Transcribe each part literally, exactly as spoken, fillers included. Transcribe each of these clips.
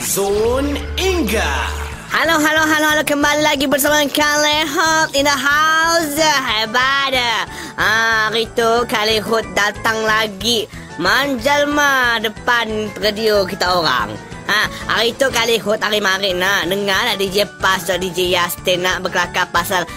Zon Inga. Halo, halo, halo, halo. Kembali lagi bersama Kalehot in the house. Hebat. Ah, hari tu Kalehot datang lagi manjalma depan radio kita orang. Ha, hari tu Kalehot hari marin nak dengar nak D J Pas dan D J Yastin nak berkelakar pasal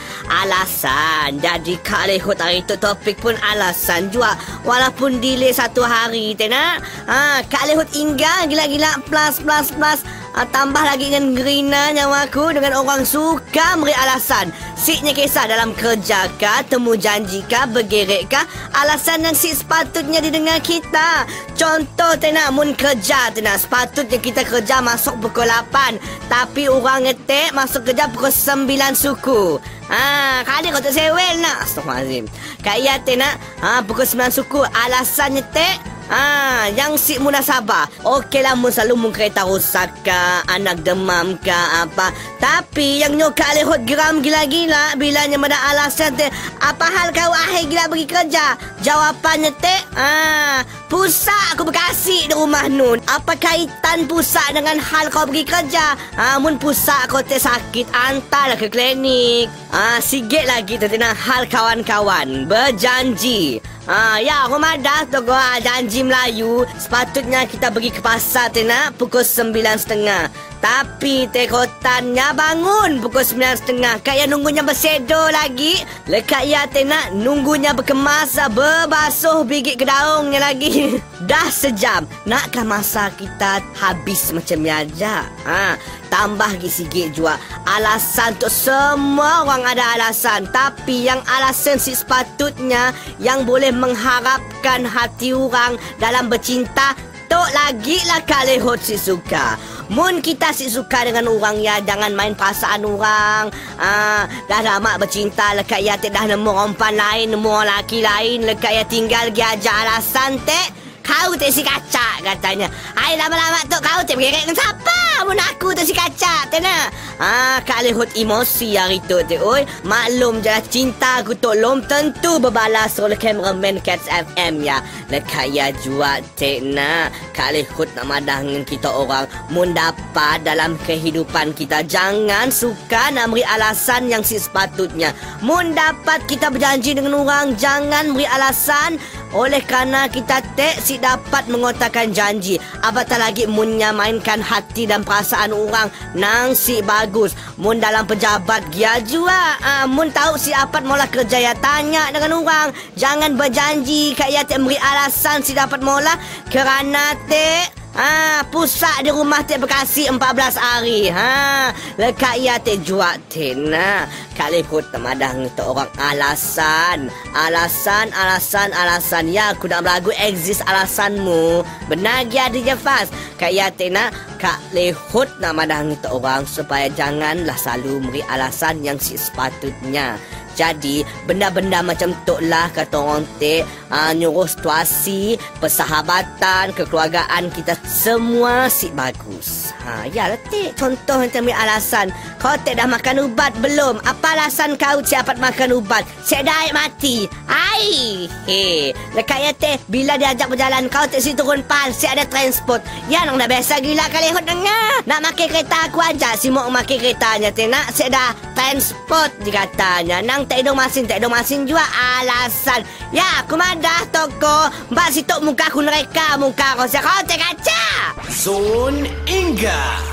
alasan. Jadi Kalehot hari tu topik pun alasan juga. Walaupun delay satu hari tena. Ha, Kalehot Inga gila-gila plus plus plus. Ha, tambah lagi dengan Gerina nyawaku dengan orang suka beri alasan. Siknya kisah dalam kerja kah, temu janji kah, bergerek kah, alasan yang sik sepatutnya didengar kita. Contoh tena mun kerja tena sepatutnya kita kerja masuk pukul lapan, tapi orang ngetek masuk kerja pukul sembilan suku. Ha, kali kau tak sewel nak. Astaghfirullahalazim. Kaya tena ha, pukul sembilan suku alasan nyetek. Ah, yang si munasabah. Okey lah, mun selalu mun kereta rosak ke, anak demam ke apa. Tapi yang nyo Kalehot geram gila-gila bilanya ada alasan te. Apa hal kau akhir gila pergi kerja? Jawapannya te, ah, pusat aku berkasih di rumah nun. Apa kaitan pusat dengan hal kau pergi kerja? Ah, mun pusat kau te sakit, antarlah ke klinik. Ah, sikit lagi tentang hal kawan-kawan berjanji. Ah, ya, rumah dah tu gua janji Melayu. Sepatutnya kita pergi ke pasar tena pukul sembilan setengah. Tapi tekotannya bangun pukul sembilan setengah. Kayak nunggunya bersedo lagi. Lekat ya tena nunggunya berkemas, berbasuh bigit ke daungnya lagi. Dah sejam. Nakkah masa kita habis macam ni aja? Ha, tambah lagi sikit juga. Alasan untuk semua orang ada alasan. Tapi yang alasan si sepatutnya yang boleh mengharapkan hati orang dalam bercinta, tok lagi lah Kalehot si suka. Mun kita si suka dengan orang ya, jangan main perasaan orang. Ah, dah lama bercinta lekat ya dah nemu rompan lain, nemu orang laki lain, lekat ya tinggal dia aja alasan te. Kau te si kaca katanya. Hai, lama-lama tu kau te bergerak dengan siapa? Mun aku tu si kaca tena. Ah, Kalehot emosi hari tu te. Oi, maklum je cinta aku tu lom tentu berbalas oleh cameraman Cats F M ya. Lekat ya jua tena. Kalehot nak madah dengan kita orang. Mun dapat dalam kehidupan kita, jangan suka nak beri alasan yang si sepatutnya. Mun dapat kita berjanji dengan orang, jangan beri alasan oleh kerana kita tak si dapat mengotakkan janji. Apatah lagi munnya mainkan hati dan perasaan orang nang si bagus. Mun dalam pejabat dia juga. Uh, mun tahu si apat mola kerja ya, tanya dengan orang. Jangan berjanji kak ya tak beri alasan si dapat mola kerana te Ah, pusat di rumah te berkasih empat belas hari. Ha, lekat ia te jual tena. Kalehot temadah ngeta orang alasan. Alasan, alasan, alasan. Ya, aku nak berlagu exist alasanmu. Benar dia D J Fast. Kak ia tena, Kalehot nak madah ngeta orang supaya janganlah selalu beri alasan yang si sepatutnya. Jadi, benda-benda macam tu lah kata orang te, uh, nyuruh situasi, persahabatan, kekeluargaan kita semua si bagus. Ha, ya lah te, contoh yang ambil alasan. Kau te dah makan ubat belum? Apa alasan kau siapa makan ubat? Saya dah mati. Ai, he. Lekat ya te, bila diajak berjalan kau te si turun pal, si ada transport. Ya, nang dah biasa gila Kalehot dengar. Nak makan kereta aku aja, si mau makan keretanya te nak, si ada transport dikatanya. Nang tak ada masin, tak ada masin juga alasan. Ya, aku madah toko. Mbak sitok muka aku nereka muka kau. Saya kau tak kaca. Zon Inga.